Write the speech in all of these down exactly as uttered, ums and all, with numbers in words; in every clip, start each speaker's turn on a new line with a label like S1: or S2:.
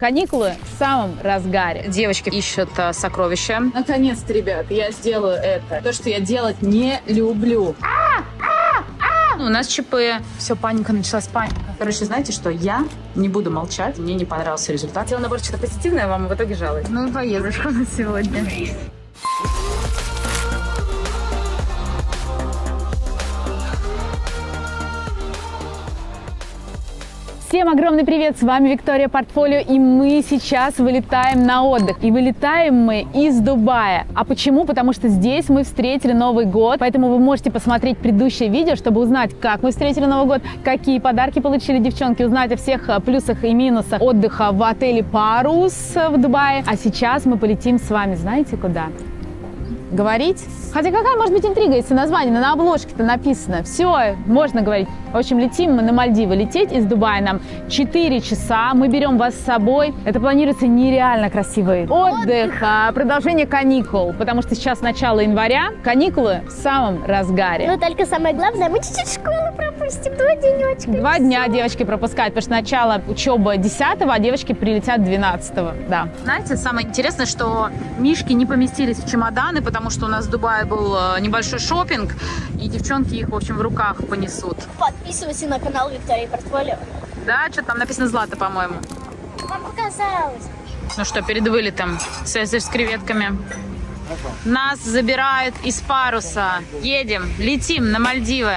S1: Каникулы в самом разгаре.
S2: Девочки ищут а, сокровища.
S3: Наконец-то, ребят, я сделаю это. То, что я делать не люблю.
S2: У нас ЧП. Все, паника, началась паника. Короче, знаете что? Я не буду молчать. Мне не понравился результат. Хотела, наоборот, что-то позитивное, вам в итоге жалуюсь.
S1: Ну, поездочка на сегодня. Всем огромный привет! С вами Виктория Портфолио, и мы сейчас вылетаем на отдых. И вылетаем мы из Дубая. А почему? Потому что здесь мы встретили Новый год, поэтому вы можете посмотреть предыдущее видео, чтобы узнать, как мы встретили Новый год, какие подарки получили девчонки, узнать о всех плюсах и минусах отдыха в отеле Парус в Дубае. А сейчас мы полетим с вами, знаете куда? Говорить? Хотя какая может быть интрига, если название на обложке-то написано? Все, можно говорить. В общем, летим мы на Мальдивы. Лететь из Дубая нам четыре часа. Мы берем вас с собой. Это планируется нереально красивый отдых, а, продолжение каникул. Потому что сейчас начало января, каникулы в самом разгаре.
S4: Но только самое главное, мы чуть-чуть школу пропустим. Два денечка.
S1: Два дня девочки пропускают, потому что начало учебы десятого, а девочки прилетят двенадцатого. Да.
S2: Знаете, самое интересное, что мишки не поместились в чемоданы, потому что у нас в Дубае был небольшой шопинг, и девчонки их, в общем, в руках понесут.
S4: Подписывайся на канал Виктория Портфолио.
S2: Да, что там написано Злата, по-моему.
S4: Вам показалось.
S2: Ну что, перед вылетом Цезарь с креветками. Нас забирают из Паруса. Едем, летим на Мальдивы.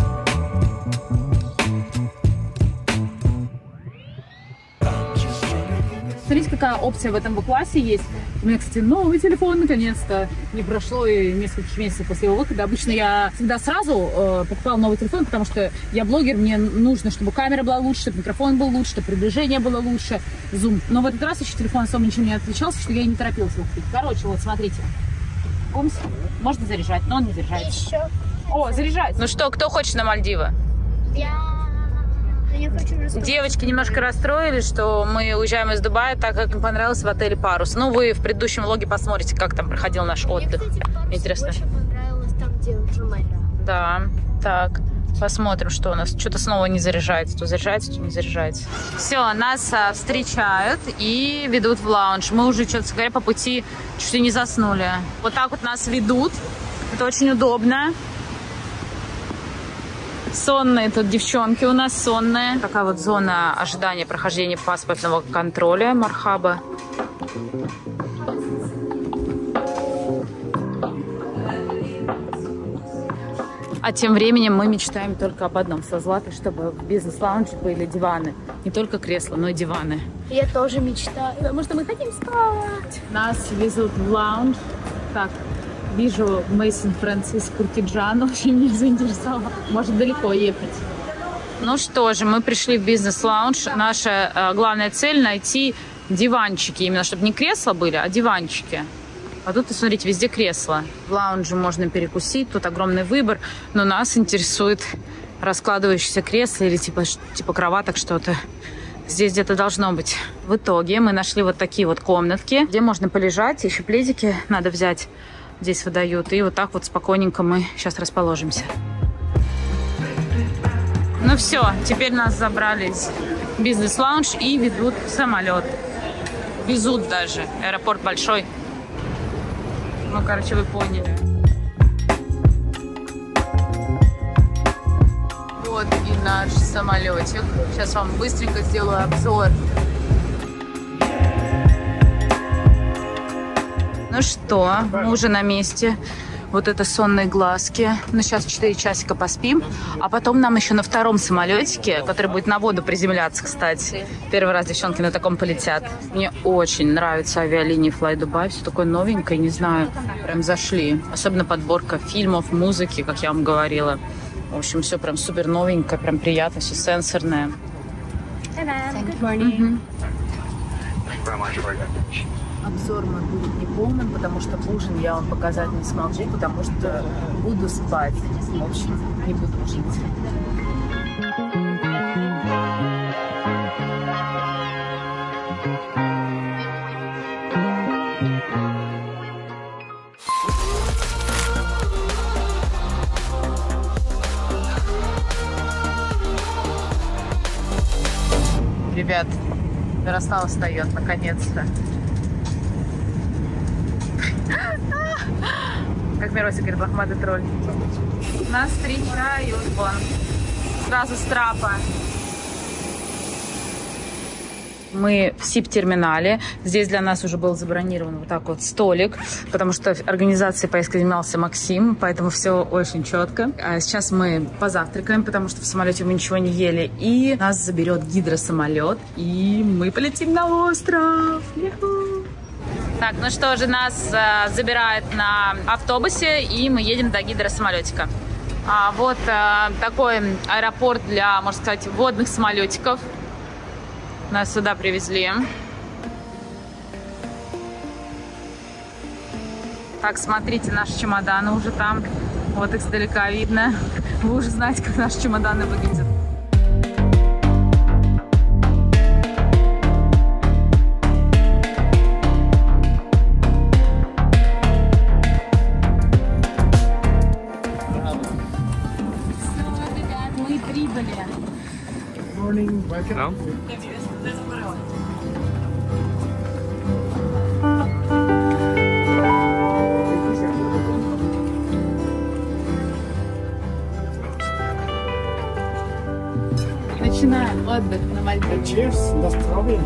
S3: Смотрите, какая опция в этом классе есть. У меня, кстати, новый телефон, наконец-то. Не прошло и несколько месяцев после его выхода. Обычно я всегда сразу э, покупала новый телефон, потому что я блогер, мне нужно, чтобы камера была лучше, чтобы микрофон был лучше, чтобы приближение было лучше, зум. Но в этот раз еще телефон особо ничем не отличался, что я и не торопилась его купить. Короче, вот, смотрите. Бумс. Можно заряжать, но он не заряжается.
S4: Еще.
S3: О, заряжается.
S2: Ну что, кто хочет на Мальдивы?
S4: Я... Я хочу рассказать.
S2: Девочки немножко расстроились, что мы уезжаем из Дубая, так как им понравилось в отеле Парус. Ну, вы в предыдущем влоге посмотрите, как там проходил наш отдых.
S4: Мне, кстати, Парус
S2: Интересно.
S4: больше понравилось там, где Джумайра.
S2: Да, так, посмотрим, что у нас. Что-то снова не заряжается, то заряжается, то не заряжается. Все, нас а, встречают и ведут в лаунж. Мы уже, что-то говоря, по пути чуть ли не заснули. Вот так вот нас ведут. Это очень удобно. Сонные тут девчонки у нас, сонные. Такая вот зона ожидания прохождения паспортного контроля Мархаба. А тем временем мы мечтаем только об одном со Златой, чтобы в бизнес-лаунже были диваны. Не только кресла, но и диваны.
S4: Я тоже мечтаю, потому что мы хотим спать.
S3: Нас везут в лаунж. Так, вижу Мейсон Фрэнсис Куртиджан, очень меня заинтересовал. Может далеко ехать.
S2: Ну что же, мы пришли в бизнес-лаунж. Наша э, главная цель — найти диванчики. Именно, чтобы не кресла были, а диванчики. А тут, смотрите, везде кресла. В лаунже можно перекусить, тут огромный выбор. Но нас интересует раскладывающиеся кресла или типа, типа кроваток что-то. Здесь где-то должно быть. В итоге мы нашли вот такие вот комнатки, где можно полежать. Еще пледики надо взять. Здесь выдают. И вот так вот спокойненько мы сейчас расположимся. Ну все, теперь нас забрали в бизнес-лаунж и ведут в самолет. Везут даже. Аэропорт большой. Ну, короче, вы поняли. Вот и наш самолетик. Сейчас вам быстренько сделаю обзор. Ну что, мы уже на месте. Вот это сонные глазки. Ну, сейчас четыре часика поспим. А потом нам еще на втором самолетике, который будет на воду приземляться, кстати. Первый раз девчонки на таком полетят. Мне очень нравятся авиалинии Fly Dubai. Все такое новенькое, не знаю. Прям зашли. Особенно подборка фильмов, музыки, как я вам говорила. В общем, все прям супер новенькое, прям приятно, все сенсорное. Mm-hmm. Обзор мой будет неполным, потому что ужин я вам показать не смогу, потому что буду спать. В общем, не буду жить. Ребят, Мирослава встает, наконец-то. Как Миросик говорит, лохматый тролль. Нас встречают, вон. Сразу с трапа. Мы в СИП-терминале. Здесь для нас уже был забронирован вот так вот столик, потому что организацией поездки занимался Максим, поэтому все очень четко. А сейчас мы позавтракаем, потому что в самолете мы ничего не ели, и нас заберет гидросамолет, и мы полетим на остров. Ю-ху! Так, ну что же, нас э, забирают на автобусе, и мы едем до гидросамолетика. А, вот э, такой аэропорт для, можно сказать, водных самолетиков. Нас сюда привезли. Так, смотрите, наши чемоданы уже там. Вот их издалека видно. Вы уже знаете, как наши чемоданы выглядят. Все, ребят, мы прибыли.
S5: Morning, welcome.
S1: Начинаем отдых на Мальдивах.
S5: Cheers, здравствуй.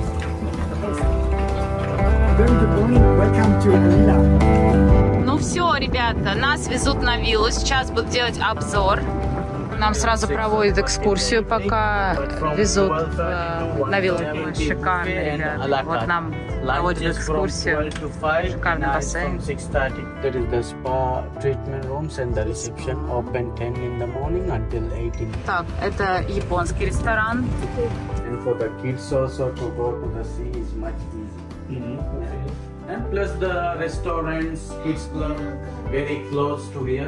S5: Good morning, welcome to Manila.
S2: Ну все, ребята, нас везут на виллу. Сейчас будут делать обзор. Нам сразу проводят экскурсию, пока везут э, на виллу. Шикарно, ребята. Вот нам проводят экскурсию. Шикарный бассейн.
S6: There is the spa treatment rooms and the reception open ten in the morning until eighteen.
S2: Так, это японский ресторан.
S6: And for the kids also to go to the sea is much easier. Mm-hmm. And plus the restaurants, kids club, very close to here.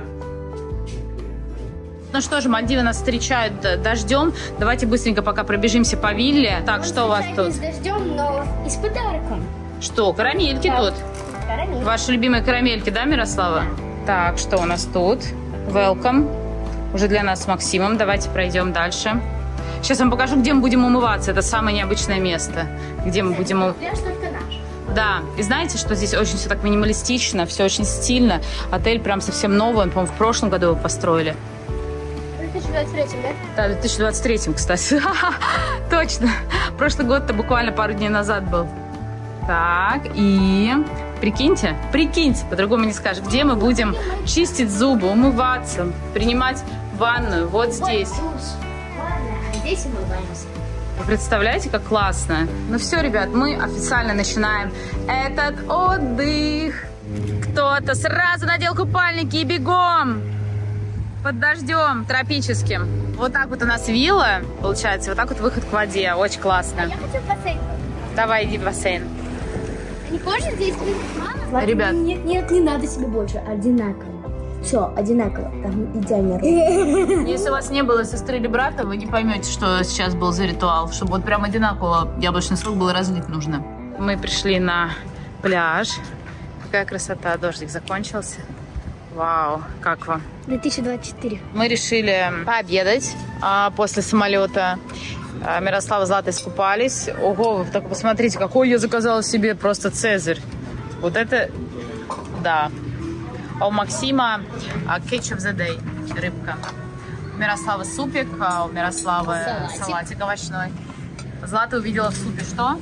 S2: Ну что же, Мальдивы нас встречают дождем. Давайте быстренько пока пробежимся по вилле. Так, что у вас тут?
S4: С дождем, но и с подарком.
S2: Что, карамельки
S4: Да.
S2: тут?
S4: Карамель.
S2: Ваши любимые карамельки, да, Мирослава? Так, что у нас тут? Welcome. Уже для нас с Максимом. Давайте пройдем дальше. Сейчас вам покажу, где мы будем умываться. Это самое необычное место, где мы будем умываться.
S4: Пляж только наш.
S2: Да, и знаете, что здесь очень все так минималистично, все очень стильно. Отель прям совсем новый, по-моему, в прошлом году его построили.
S4: В две тысячи двадцать третьем, да?
S2: Да, в две тысячи двадцать третьем, кстати. Точно. Прошлый год-то буквально пару дней назад был. Так, и прикиньте, прикиньте, по-другому не скажешь, где мы будем чистить зубы, умываться, принимать ванную вот здесь.
S4: Вот душ. Ладно, а здесь умываемся.
S2: Вы представляете, как классно? Ну все, ребят, мы официально начинаем этот отдых. Кто-то сразу надел купальники и бегом под дождем тропическим. Вот так вот у нас вилла, получается, вот так вот выход к воде. Очень классно.
S4: Я хочу в бассейн.
S2: Давай, иди в бассейн.
S4: Не позже здесь будет мама?
S2: Ребят.
S7: Нет, нет, не надо себе больше. Одинаково. Все, одинаково. Там идеально ровно.
S2: Если у вас не было сестры или брата, вы не поймете, что сейчас был за ритуал. Чтобы вот прям одинаково яблочный сок был разлить нужно. Мы пришли на пляж. Какая красота, дождик закончился. Вау, как вам?
S4: две тысячи двадцать четыре.
S2: Мы решили пообедать а, после самолета. А, Мирослава с Златой искупались. Ого, вы только посмотрите, какой я заказала себе, просто цезарь. Вот это, да. А у Максима а, кетчуп the day, рыбка. У Мирославы супик, а у Мирославы салатик, салатик овощной. Злата увидела в супе что?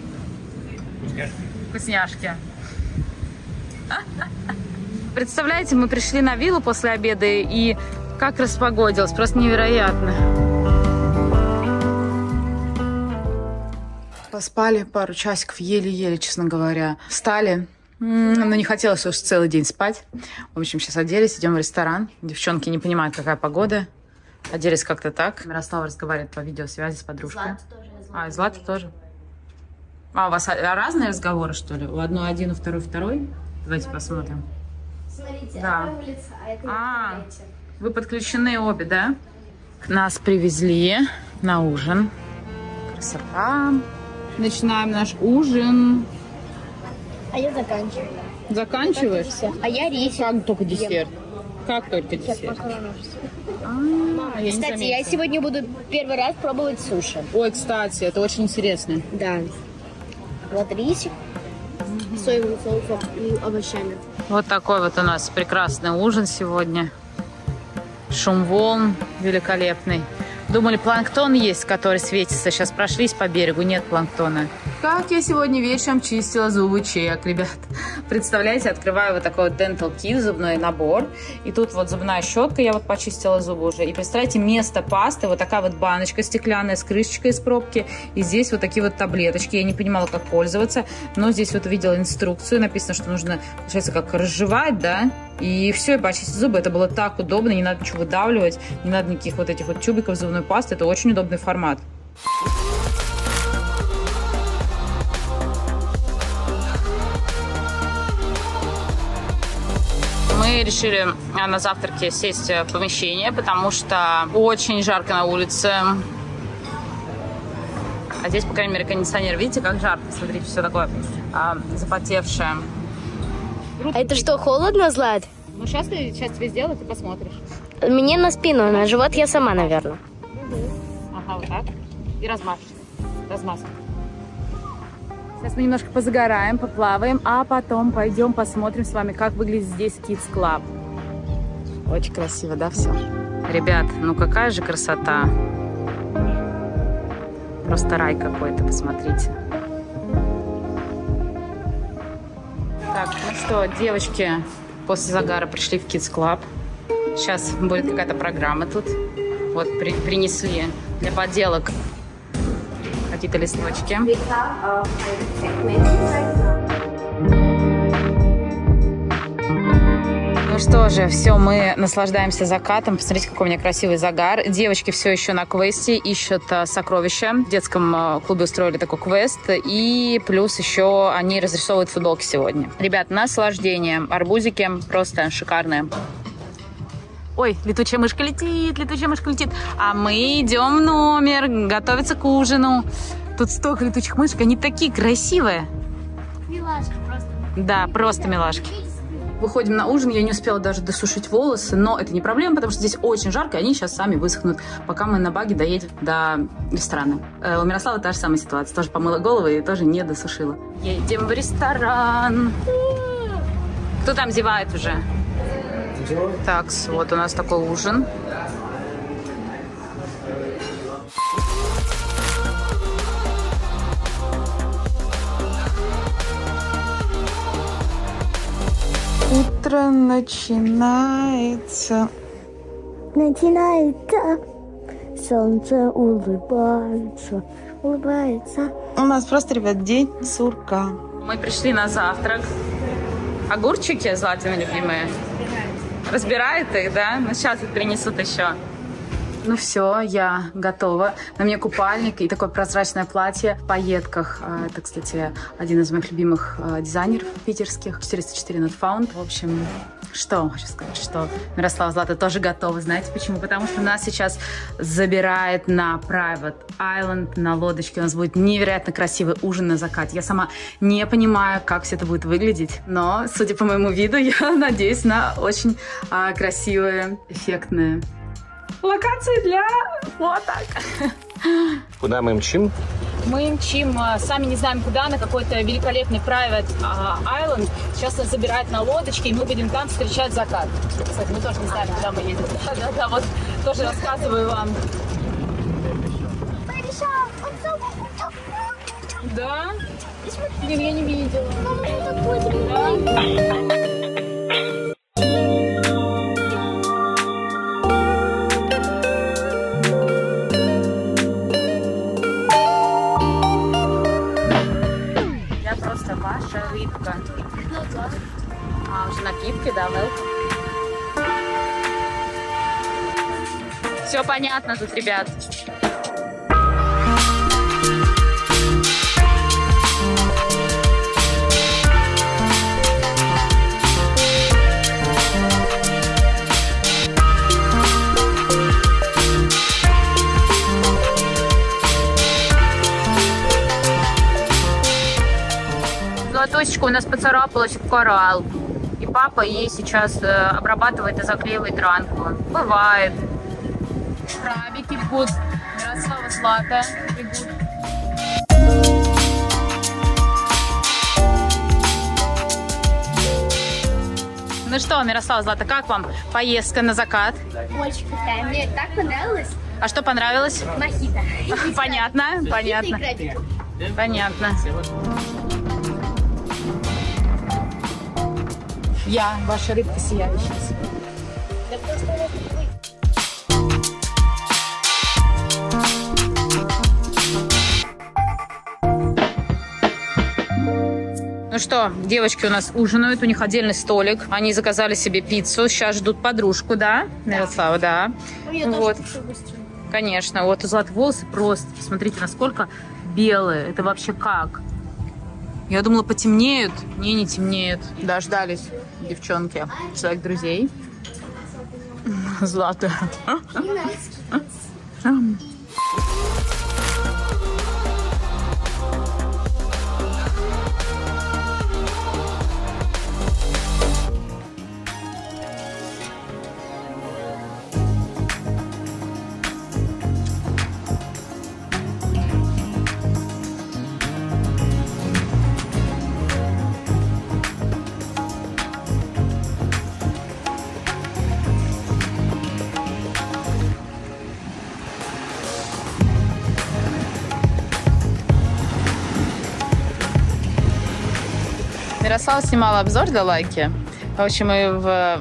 S2: Вкусняшки. Представляете, мы пришли на виллу после обеда и как распогодилось, просто невероятно. Поспали пару часиков, еле-еле, честно говоря. Встали, но не хотелось уж целый день спать. В общем, сейчас оделись, идем в ресторан. Девчонки не понимают, какая погода. Оделись как-то так. Мирослава разговаривает по видеосвязи с подружкой.
S4: Злата тоже.
S2: А, и Злата тоже. А, у вас разные разговоры, что ли? У одной один, у второй второй? Давайте посмотрим.
S4: Смотрите,
S2: Да.
S4: она улица, а это
S2: А.
S4: не улица.
S2: Вы подключены обе, да? Нас привезли на ужин. Красота. Начинаем наш ужин.
S4: А я заканчиваю.
S2: Заканчиваешь?
S4: А я рис.
S2: Как только десерт? Как только десерт? А, я не
S4: Кстати, я
S2: заметила.
S4: сегодня буду первый раз пробовать суши.
S2: Ой, кстати, это очень интересно.
S4: Да.
S7: Вот рисик, соевым соусом и овощами.
S2: Вот такой вот у нас прекрасный ужин сегодня. Шум волн великолепный. Думали, планктон есть, который светится. Сейчас прошлись по берегу, нет планктона. Как я сегодня вечером чистила зубы, чек, ребят. Представляете, открываю вот такой вот Dental Kit, зубной набор. И тут вот зубная щетка, я вот почистила зубы уже. И представляете, вместо пасты вот такая вот баночка стеклянная с крышечкой из пробки. И здесь вот такие вот таблеточки. Я не понимала, как пользоваться. Но здесь вот увидела инструкцию. Написано, что нужно, получается, как разжевать, да? И все, и почистить зубы. Это было так удобно, не надо ничего выдавливать, не надо никаких вот этих вот тюбиков зубной пасты. Это очень удобный формат. Мы решили на завтраке сесть в помещение, потому что очень жарко на улице. А здесь, по крайней мере, кондиционер. Видите, как жарко? Смотрите, все такое а, запотевшее.
S7: А это что, холодно, Злат?
S3: Ну, сейчас, ты, сейчас тебе сделаю, ты посмотришь.
S7: Мне на спину, на живот я сама, наверное.
S3: Ага, вот так. И размажешь. Размазка. Сейчас мы немножко позагораем, поплаваем, а потом пойдем посмотрим с вами, как выглядит здесь Kids Club.
S2: Очень красиво, да, все? Ребят, ну какая же красота. Просто рай какой-то, посмотрите. Так, ну что, девочки после загара пришли в Kids Club. Сейчас будет какая-то программа тут. Вот при, принесли для поделок какие-то листочки. Ну что же, все, мы наслаждаемся закатом. Посмотрите, какой у меня красивый загар. Девочки все еще на квесте, ищут сокровища. В детском клубе устроили такой квест. И плюс еще они разрисовывают футболки сегодня. Ребят, наслаждение. Арбузики просто шикарные. Ой, летучая мышка летит, летучая мышка летит. А мы идем в номер, готовиться к ужину. Тут столько летучих мышек, они такие красивые.
S4: Милашки просто.
S2: Да, просто милашки. Выходим на ужин, я не успела даже досушить волосы, но это не проблема, потому что здесь очень жарко, и они сейчас сами высохнут, пока мы на баге доедем до ресторана. Э, у Мирославы та же самая ситуация, тоже помыла голову и тоже не досушила. Едем в ресторан. Кто там зевает уже? Так, вот у нас такой ужин. Утро начинается.
S7: Начинается. Солнце улыбается, улыбается.
S2: У нас просто, ребят, день сурка. Мы пришли на завтрак. Огурчики Златины любимые. Разбирает их, да? Ну, сейчас их принесут еще. Ну все, я готова. На мне купальник и такое прозрачное платье в пайетках. Это, кстати, один из моих любимых дизайнеров питерских. четыреста четыре Not Found. В общем, что хочу сказать, что Мирослава, Злата тоже готовы. Знаете почему? Потому что нас сейчас забирает на Private Island, на лодочке. У нас будет невероятно красивый ужин на закате. Я сама не понимаю, как все это будет выглядеть. Но, судя по моему виду, я надеюсь на очень а, красивые, эффектные локации для фоток.
S8: Куда мы мчим?
S3: Мы мчим, сами не знаем куда, на какой-то великолепный Private Island. Сейчас нас забирают на лодочке, и мы будем там встречать закат. Кстати, мы тоже не знаем, куда мы едем. Да-да-да, вот тоже рассказываю вам. Да? Блин, я не видела.
S2: Ваша рыбка. А, уже напитки, да, welcome. Все понятно тут, ребят. Златосечка у нас поцарапалась в коралл. И папа ей сейчас э, обрабатывает и заклеивает ранку. Бывает.
S3: Крабики бегут. Мирослава, Злата бегут.
S2: Ну что, Мирослава, Злата, как вам поездка на закат?
S4: Очень крутая. Мне так понравилось.
S2: А что понравилось?
S4: Мохито.
S2: Понятно, понятно. Понятно.
S3: Я, ваша рыбка сияющая.
S2: Ну что, девочки у нас ужинают, у них отдельный столик. Они заказали себе пиццу, сейчас ждут подружку, да, Мирослава, да. Вот. Конечно, вот у Златы волосы просто, посмотрите, насколько белые. Это вообще как? Я думала, потемнеют. Не, не темнеют. Дождались девчонки своих друзей. Злата. Мирослава снимала обзор для лайки. В общем, и в,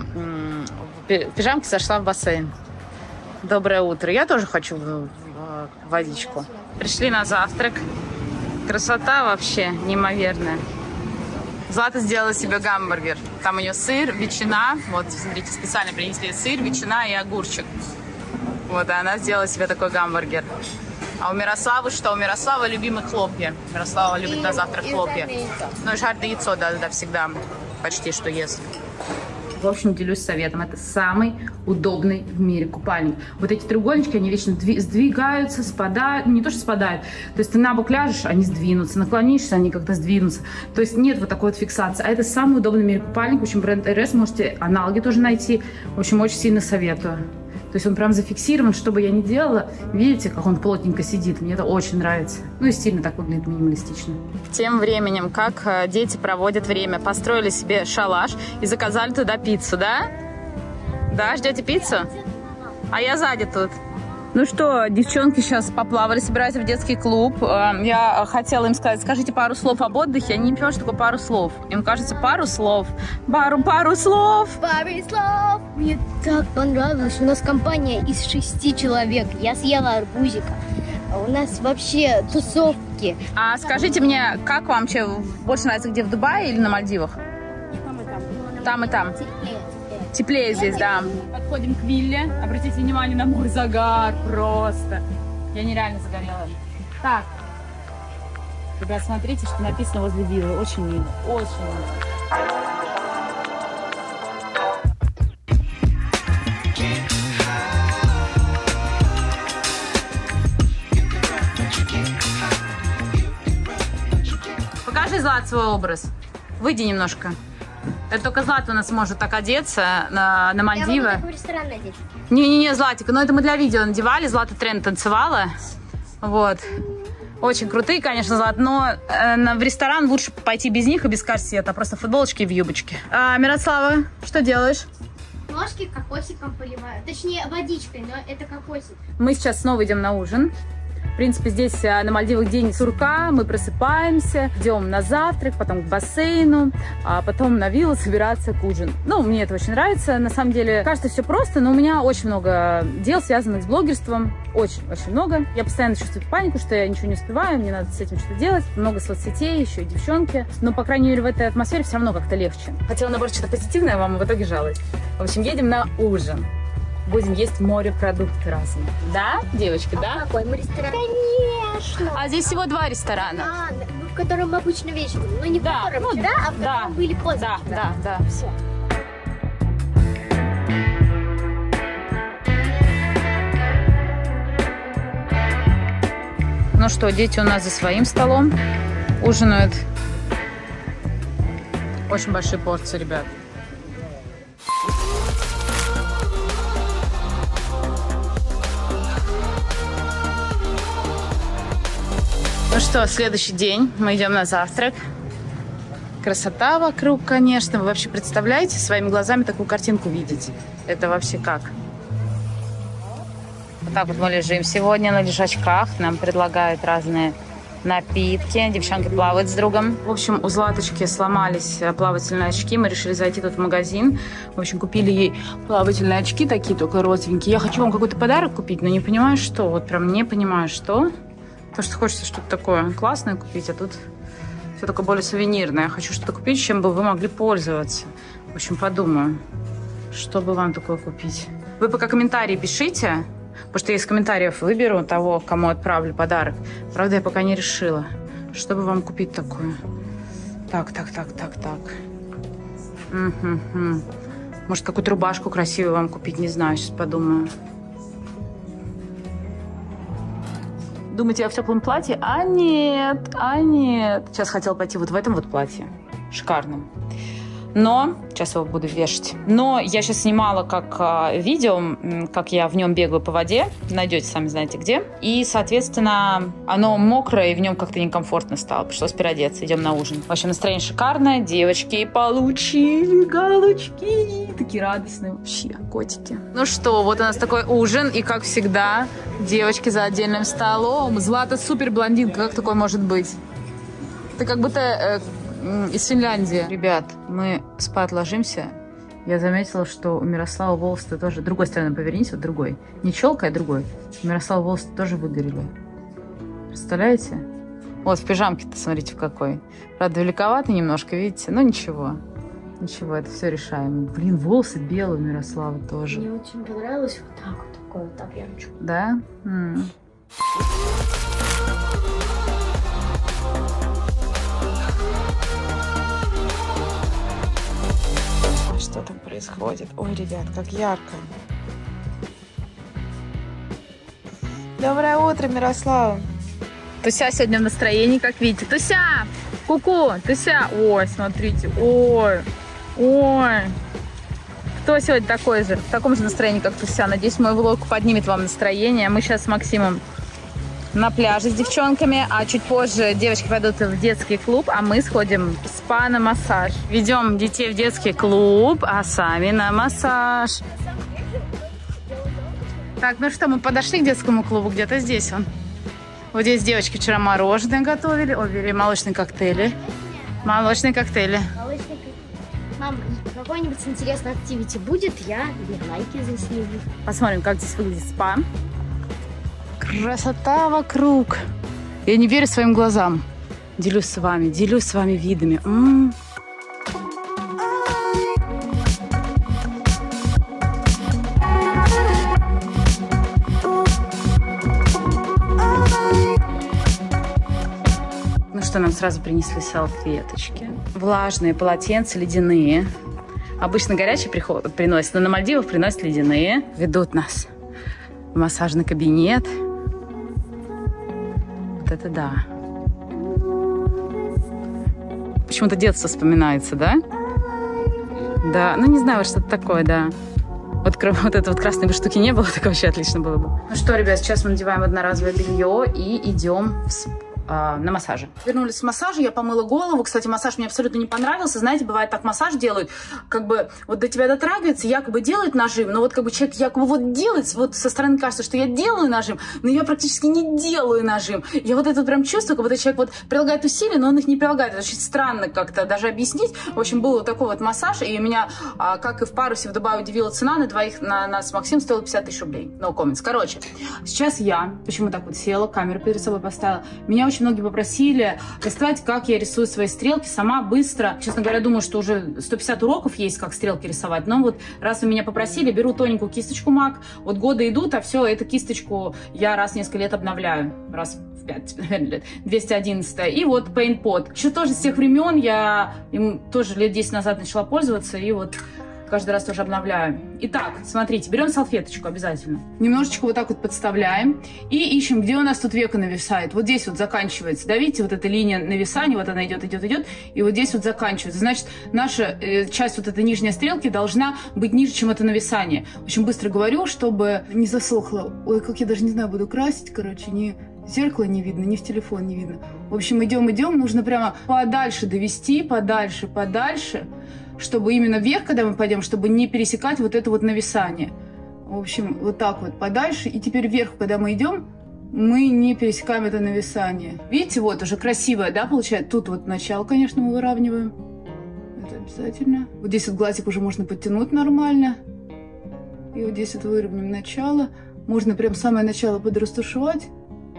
S2: в пижамке зашла в бассейн. Доброе утро. Я тоже хочу в, в водичку. Пришли на завтрак. Красота вообще неимоверная. Злата сделала себе гамбургер. Там у нее сыр, ветчина. Вот, смотрите, специально принесли сыр, ветчина и огурчик. Вот, и она сделала себе такой гамбургер. А у Мирославы что? У Мирославы любимые хлопья. Мирослава любит и, на завтрак хлопья. Ну и жареное яйцо, да, да, всегда почти что ест. В общем, делюсь советом. Это самый удобный в мире купальник. Вот эти треугольнички, они вечно сдвигаются, спадают. Ну, не то, что спадают. То есть ты на бок ляжешь, они сдвинутся. Наклонишься, они как-то сдвинутся. То есть нет вот такой вот фиксации. А это самый удобный в мире купальник. В общем, бренд эр эс, можете аналоги тоже найти. В общем, очень сильно советую. То есть он прям зафиксирован, что бы я ни делала. Видите, как он плотненько сидит. Мне это очень нравится. Ну и стильно так выглядит, минималистично. Тем временем, как дети проводят время. Построили себе шалаш и заказали туда пиццу, да? Да, ждете пиццу? А я сзади тут. Ну что, девчонки сейчас поплавали, собираются в детский клуб. Я хотела им сказать, скажите пару слов об отдыхе. Они не понимают, что такое пару слов. Им кажется, пару слов. Пару, пару слов.
S4: Пару слов. Мне так понравилось. У нас компания из шести человек. Я съела арбузика. А у нас вообще тусовки.
S2: А скажите мне, как вам больше нравится, где в Дубае или на Мальдивах?
S4: Там и там.
S2: Там и там. Теплее здесь, да. Подходим к вилле. Обратите внимание на мой загар. Просто. Я нереально загорела. Так. Ребят, смотрите, что написано возле виллы. Очень мило. Очень мило. Покажи, Злат, свой образ. Выйди немножко. Это только Злата у нас может так одеться на, на Мальдивы.
S4: Я могу такой ресторан надеть.
S2: Не-не-не, Златик, но это мы для видео надевали. Злата тренд танцевала. Вот. Очень крутые, конечно, Злат, но э, в ресторан лучше пойти без них и без корсета. Просто футболочки и в юбочке. А, Мирослава, что делаешь?
S4: Ножки кокосиком поливаю. Точнее, водичкой, но это кокосик.
S2: Мы сейчас снова идем на ужин. В принципе, здесь на Мальдивах день сурка, мы просыпаемся, идем на завтрак, потом к бассейну, а потом на виллу собираться к ужину. Ну, мне это очень нравится. На самом деле, кажется, все просто, но у меня очень много дел, связанных с блогерством. Очень-очень много. Я постоянно чувствую панику, что я ничего не успеваю, мне надо с этим что-то делать. Много соцсетей, еще и девчонки. Но, по крайней мере, в этой атмосфере все равно как-то легче. Хотела, наоборот, что-то позитивное, вам в итоге жалуюсь. В общем, едем на ужин. Будем есть морепродукты разные. Да, девочки, да?
S4: А какой мы ресторан? Конечно.
S2: А здесь всего два ресторана.
S4: А, в котором мы обычно вечером. Ну, не в
S2: да,
S4: котором
S2: ну,
S4: вчера, а в
S2: да,
S4: котором были позавчера.
S2: Да, да, да.
S4: Все.
S2: Ну что, дети у нас за своим столом ужинают. Очень большие порции, ребят. Ну что, следующий день. Мы идем на завтрак. красота вокруг, конечно. Вы вообще представляете своими глазами такую картинку видеть? Это вообще как? Вот так вот мы лежим сегодня на лежачках. Нам предлагают разные напитки. Девчонки плавают с другом. В общем, у Златочки сломались плавательные очки. Мы решили зайти тут в магазин. В общем, купили ей плавательные очки такие, только розовенькие. Я хочу вам какой-то подарок купить, но не понимаю, что. Вот прям не понимаю, что. Потому что хочется что-то такое классное купить, а тут все такое более сувенирное. Я хочу что-то купить, чем бы вы могли пользоваться. В общем, подумаю, что бы вам такое купить. Вы пока комментарии пишите, потому что я из комментариев выберу того, кому отправлю подарок. Правда, я пока не решила, что бы вам купить такое. Так, так, так, так, так. Угу-ху. Может, какую-то рубашку красивую вам купить, не знаю, сейчас подумаю. Думаете, я в теплом платье? А нет, а нет. Сейчас хотела пойти вот в этом вот платье. Шикарном. Но, сейчас его буду вешать. Но я сейчас снимала как а, видео, как я в нем бегаю по воде. Найдете, сами знаете где. И, соответственно, оно мокрое, и в нем как-то некомфортно стало. Пришлось переодеться. Идем на ужин. В общем, настроение шикарное. Девочки получили галочки. Такие радостные вообще, котики. Ну что, вот у нас такой ужин. И, как всегда, девочки за отдельным столом. Злата супер блондинка. Как такое может быть? Ты как будто... Э, из Финляндии. Ребят, мы спать ложимся. Я заметила, что у Мирослава волосы тоже... Другой стороны повернись, вот другой. Не челка, а другой. У Мирослава волосы тоже выгорели. Представляете? Вот в пижамке-то, смотрите, в какой. Правда, великовато немножко, видите? Но ничего. Ничего, это все решаемо. Блин, волосы белые у Мирославы тоже.
S7: Мне очень понравилось вот так вот, такой вот объемчик.
S2: Да? М-м. Что там происходит? Ой, ребят, как ярко. Доброе утро, Мирослава. Туся сегодня в настроении, как видите. Туся! Ку-ку! Туся! Ой, смотрите. Ой! Ой! Кто сегодня такой же? В таком же настроении, как Туся. Надеюсь, мой влог поднимет вам настроение. Мы сейчас с Максимом на пляже с девчонками, а чуть позже девочки пойдут в детский клуб, а мы сходим в спа на массаж. Ведем детей в детский клуб, а сами на массаж. Так, ну что, мы подошли к детскому клубу, где-то здесь он. Вот здесь девочки вчера мороженое готовили, о, молочные коктейли. Молочные коктейли.
S4: Молочный коктейль. Мам, какой-нибудь интересный активити будет, я лайки засниму.
S2: Посмотрим, как здесь выглядит спа. Красота вокруг. Я не верю своим глазам. Делюсь с вами, делюсь с вами видами. М-м. Ну что, нам сразу принесли салфеточки. Влажные полотенца, ледяные. Обычно горячие приходят, приносят, но на Мальдивах приносят ледяные. Ведут нас в массажный кабинет. Вот это да. Почему-то детство вспоминается, да? Да, ну не знаю, что-то такое, да. Вот, вот этой вот красной бы штуки не было, так вообще отлично было бы. Ну что, ребят, сейчас мы надеваем одноразовое белье и идем в спа. На массаже. Вернулись с массажа, я помыла голову. Кстати, массаж мне абсолютно не понравился. Знаете, бывает так, массаж делают, как бы вот до тебя дотрагивается, якобы делает нажим, но вот как бы человек якобы вот делает, вот со стороны кажется, что я делаю нажим, но я практически не делаю нажим. Я вот это вот прям чувствую, как будто человек вот прилагает усилия, но он их не прилагает. Это очень странно как-то даже объяснить. В общем, был вот такой вот массаж, и у меня, как и в парусе в Дубае, удивила цена на двоих, на нас с Максимом стоила пятьдесят тысяч рублей. No comments. Короче, сейчас я, почему так вот села, камеру перед собой поставила, меня очень многие попросили рассказать, как я рисую свои стрелки сама, быстро. Честно говоря, думаю, что уже сто пятьдесят уроков есть, как стрелки рисовать. Но вот раз вы меня попросили, беру тоненькую кисточку MAC. Вот годы идут, а все, эту кисточку я раз в несколько лет обновляю. Раз в пять, наверное, лет. двести одиннадцать. И вот Paint Pot. Еще тоже с тех времен я им тоже лет десять назад начала пользоваться. И вот каждый раз тоже обновляю. Итак, смотрите, берем салфеточку обязательно. Немножечко вот так вот подставляем. И ищем, где у нас тут веко нависает. Вот здесь вот заканчивается. Да, видите, вот эта линия нависания, вот она идет, идет, идет. И вот здесь вот заканчивается. Значит, наша э, часть вот этой нижней стрелки должна быть ниже, чем это нависание. Очень быстро говорю, чтобы не засохло. Ой, как я даже не знаю, буду красить, короче, не...
S9: зеркало не видно, ни в телефон не видно. В общем, идем, идем, нужно прямо подальше довести, подальше, подальше, чтобы именно вверх, когда мы пойдем, чтобы не пересекать вот это вот нависание. В общем, вот так вот подальше. И теперь вверх, когда мы идем, мы не пересекаем это нависание. Видите, вот уже красивое, да, получается? Тут вот начало, конечно, мы выравниваем. Это обязательно. Вот здесь вот глазик уже можно подтянуть нормально. И вот здесь вот выровняем начало. Можно прям самое начало подрастушевать.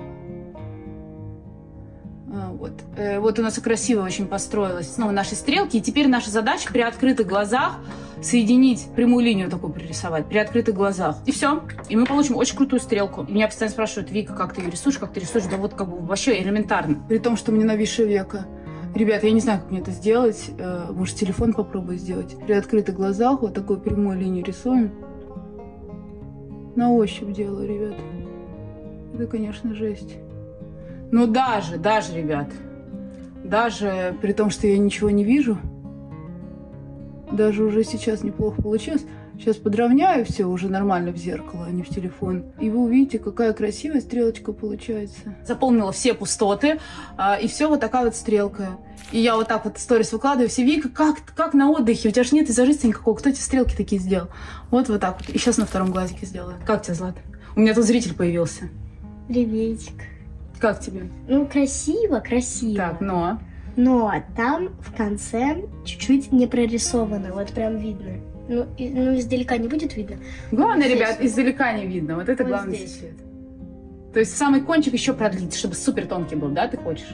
S9: А, вот. Э, вот у нас и красиво очень построилась снова наши стрелки. И теперь наша задача при открытых глазах соединить, прямую линию такую пририсовать, при открытых глазах. И все. И мы получим очень крутую стрелку. И меня постоянно спрашивают: Вика, как ты ее рисуешь, как ты рисуешь? Да вот как бы вообще элементарно. При том, что мне нависшее веко. Ребята, я не знаю, как мне это сделать. Может, телефон попробую сделать. При открытых глазах вот такую прямую линию рисуем. На ощупь делаю, ребят. Это, конечно, жесть. Но даже, даже, ребят, даже при том, что я ничего не вижу, даже уже сейчас неплохо получилось. Сейчас подровняю все уже нормально в зеркало, а не в телефон. И вы увидите, какая красивая стрелочка получается. Заполнила все пустоты, и все вот такая вот стрелка. И я вот так вот сторис выкладываю, все: Вика, как, как на отдыхе? У тебя же нет визажиста никакого. Кто эти стрелки такие сделал? Вот вот так вот. И сейчас на втором глазике сделаю. Как тебе, Злата? У меня тут зритель появился.
S7: Приветик.
S9: Как тебе?
S7: Ну, красиво, красиво.
S9: Так, но...
S7: Но там в конце чуть-чуть не прорисовано, вот прям видно. Ну, и, ну издалека не будет видно.
S9: Главное,
S7: здесь
S9: ребят,
S7: вот.
S9: Издалека не видно. Вот это
S7: Вот
S9: главный
S7: здесь.
S9: секрет. То есть самый кончик еще продлить, чтобы супер тонкий был, да, ты хочешь?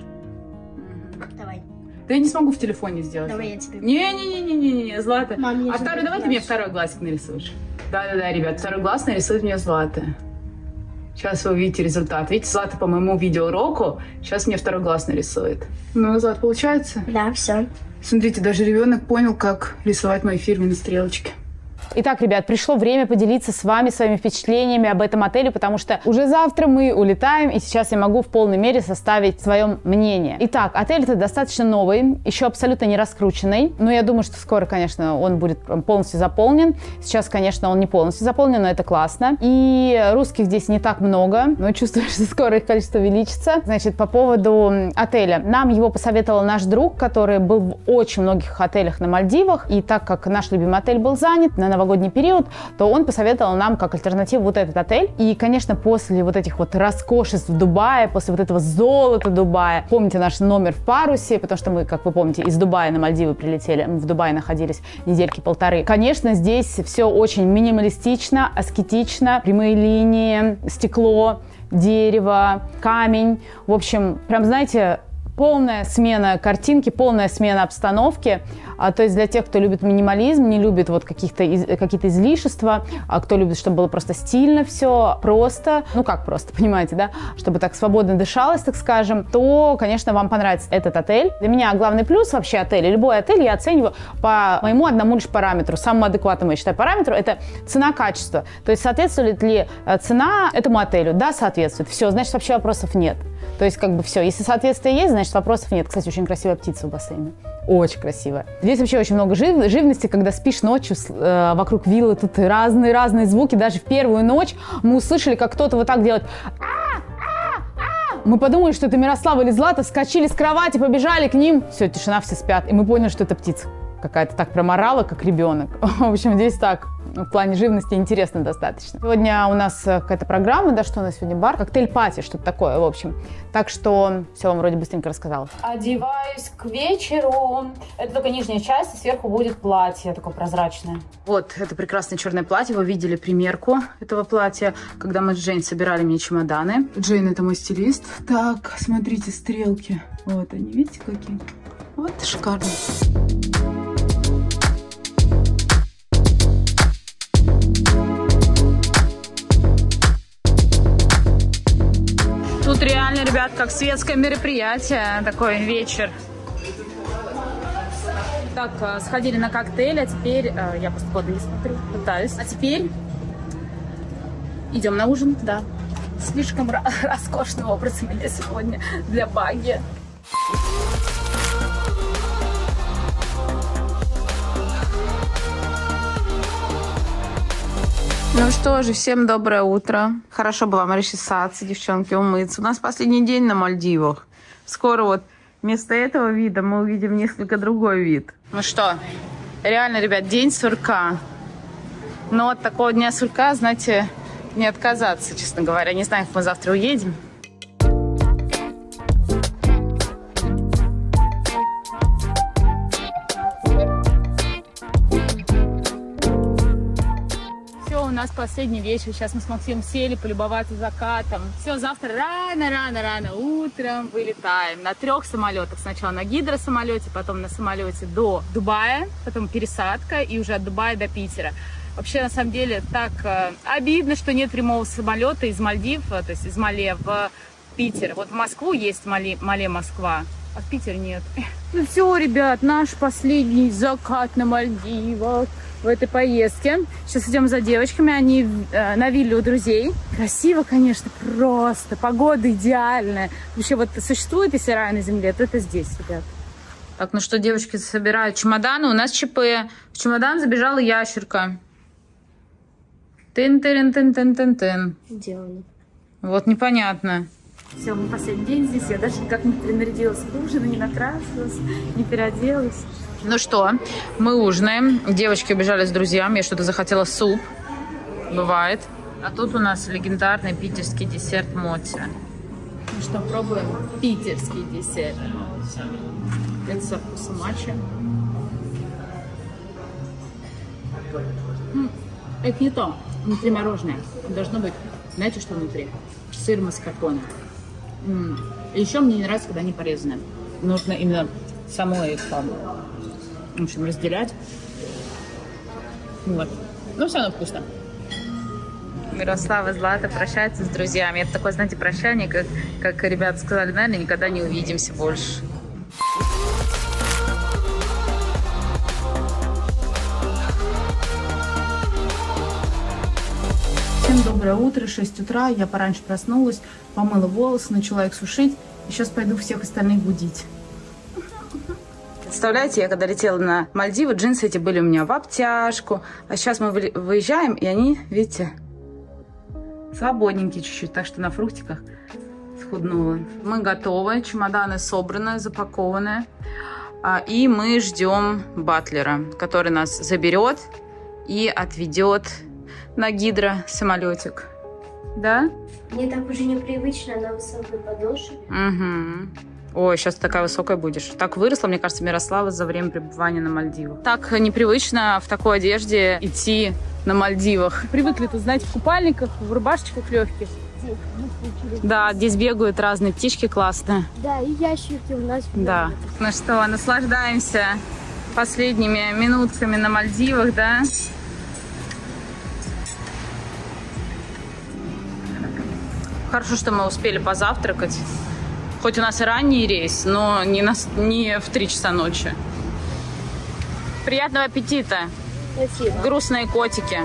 S7: Давай.
S9: Да я не смогу в телефоне сделать.
S7: Давай я тебе.
S9: Не-не-не-не-не, Злата.
S7: Мам,
S9: а второй, давай ты мне второй глазик нарисуешь. Да-да-да, ребят, второй глаз нарисует мне Злата. Сейчас вы увидите результат. Видите, Злата по моему видеоуроку сейчас мне второй глаз нарисует. Ну, Злата, получается?
S7: Да, все.
S9: Смотрите, даже ребенок понял, как рисовать мои фирменные стрелочки.
S1: Итак, ребят, пришло время поделиться с вами своими впечатлениями об этом отеле, потому что уже завтра мы улетаем, и сейчас я могу в полной мере составить свое мнение. Итак, отель-то достаточно новый, еще абсолютно не раскрученный, но я думаю, что скоро, конечно, он будет полностью заполнен. Сейчас, конечно, он не полностью заполнен, но это классно. И русских здесь не так много, но чувствую, что скоро их количество увеличится. Значит, по поводу отеля. Нам его посоветовал наш друг, который был в очень многих отелях на Мальдивах, и так как наш любимый отель был занят на новогодний период, то он посоветовал нам как альтернативу вот этот отель. И, конечно, после вот этих вот роскошеств Дубая, после вот этого золота Дубая, помните наш номер в парусе, потому что мы, как вы помните, из Дубая на Мальдивы прилетели, мы в Дубае находились недельки полторы. Конечно, здесь все очень минималистично, аскетично, прямые линии, стекло, дерево, камень. В общем, прям, знаете, полная смена картинки, полная смена обстановки. А, то есть для тех, кто любит минимализм, не любит вот каких-то из, какие-то излишества, а кто любит, чтобы было просто стильно все, просто, ну как просто, понимаете, да, чтобы так свободно дышалось, так скажем, то, конечно, вам понравится этот отель. Для меня главный плюс вообще отеля, любой отель я оцениваю по моему одному лишь параметру, самому адекватному, я считаю, параметру, это цена-качество. То есть соответствует ли цена этому отелю? Да, соответствует. Все, значит, вообще вопросов нет. То есть, как бы все. Если соответствие есть, значит, вопросов нет. Кстати, очень красивая птица в бассейне. Очень красивая. Здесь вообще очень много жив живности, когда спишь ночью э, вокруг виллы, тут разные-разные звуки. Даже в первую ночь мы услышали, как кто-то вот так делает. Мы подумали, что это Мирослава или Злата, вскочили с кровати, побежали к ним. Все, тишина, все спят. И мы поняли, что это птица какая-то так проморала, как ребенок. В общем, здесь так. В плане живности интересно достаточно. Сегодня у нас какая-то программа, да, что у нас сегодня бар, коктейль-пати, что-то такое, в общем. Так что все вам вроде быстренько рассказала. Одеваюсь к вечеру. Это только нижняя часть, и сверху будет платье такое прозрачное.
S9: Вот, это прекрасное черное платье. Вы видели примерку этого платья, когда мы с Джейн собирали мне чемоданы. Джейн — это мой стилист. Так, смотрите, стрелки. Вот они, видите, какие? Вот, шикарно.
S2: Тут реально, ребят, как светское мероприятие, такой вечер. Так, сходили на коктейль, а теперь, я просто годы не смотрю, пытаюсь. А теперь идем на ужин, да. Слишком роскошный образ у меня сегодня для баги. Ну что же, всем доброе утро. Хорошо бы вам расчесаться, девчонки, умыться. У нас последний день на Мальдивах. Скоро вот вместо этого вида мы увидим несколько другой вид. Ну что, реально, ребят, день сурка. Но от такого дня сурка, знаете, не отказаться, честно говоря. Не знаю, как мы завтра уедем.
S3: У нас последний вечер. Сейчас мы с Максимом сели полюбоваться закатом. Все, завтра рано-рано-рано утром вылетаем на трех самолетах. Сначала на гидросамолете, потом на самолете до Дубая, потом пересадка и уже от Дубая до Питера. Вообще, на самом деле, так э, обидно, что нет прямого самолета из Мальдив, то есть из Мале в Питер. Вот в Москву есть Мале, Мале Москва, а в Питер нет. Ну все, ребят, наш последний закат на Мальдивах в этой поездке. Сейчас идем за девочками, они э, на вилле у друзей. Красиво, конечно, просто. Погода идеальная. Вообще, вот существует, если рай на земле, то это здесь, ребят.
S2: Так, ну что, девочки собирают чемоданы. У нас ЧП. В чемодан забежала ящерка. Тын-тын-тын-тын-тын-тын.
S7: Делано.
S2: Вот непонятно.
S3: Все, мы последний день здесь. Я даже никак не принарядилась к ужину, не накрасилась, не переоделась.
S2: Ну что, мы ужинаем. Девочки убежали с друзьями. Я что-то захотела суп. Бывает. А тут у нас легендарный питерский десерт моти.
S3: Ну что, пробуем питерский десерт. Это со вкусом матча. Это не то. Внутри мороженое. Должно быть, знаете, что внутри? Сыр маскарпоне. Еще мне не нравится, когда они порезаны. Нужно именно само их, в общем, разделять. Вот. Ну, все равно вкусно.
S2: Мирослава Злата прощается с друзьями. Это такое, знаете, прощание, как, как ребята сказали, наверное, никогда не увидимся больше.
S9: Всем доброе утро, шесть утра. Я пораньше проснулась, помыла волосы, начала их сушить. И сейчас пойду всех остальных будить.
S2: Представляете, я когда летела на Мальдивы, джинсы эти были у меня в обтяжку. А сейчас мы выезжаем, и они, видите, свободненькие чуть-чуть. Так что на фруктиках схуднула. Мы готовы, чемоданы собраны, запакованы. И мы ждем батлера, который нас заберет и отведет на гидросамолетик. Да?
S7: Мне так уже непривычно на высокой подошве.
S2: Угу. Ой, сейчас такая высокая будешь. Так выросла, мне кажется, Мирослава за время пребывания на Мальдивах. Так непривычно в такой одежде идти на Мальдивах.
S3: Привыкли тут, знаете, в купальниках, в рубашечках легких.
S2: Да, здесь бегают разные птички классные.
S7: Да, и ящерки у нас.
S2: Да. Ну что, наслаждаемся последними минутками на Мальдивах, да? Хорошо, что мы успели позавтракать. Хоть у нас и ранний рейс, но не, на, не в три часа ночи. Приятного аппетита.
S7: Спасибо.
S2: Грустные котики.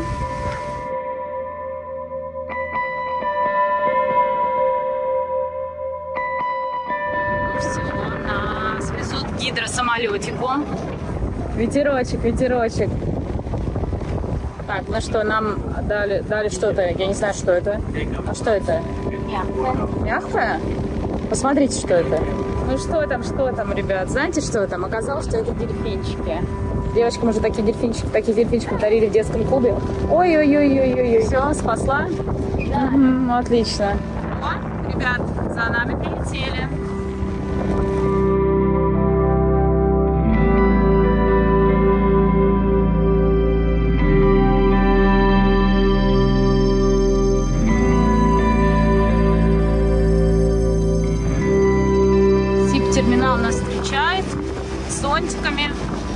S2: Все, нас везут к гидросамолетику. Ветерочек, ветерочек. Так, ну что, нам дали, дали что-то, я не знаю, что это. А что это?
S7: Мягкое.
S2: Мягкое? Посмотрите, что это. Ну что там, что там, ребят? Знаете, что там? Оказалось, что это дельфинчики. Девочкам уже такие дельфинчики, таких дельфинчиков дарили в детском клубе. Ой-ой-ой-ой-ой. Все, спасла? Да. Угу, отлично. О, ребят, за нами прилетели. Терминал нас встречает с зонтиками.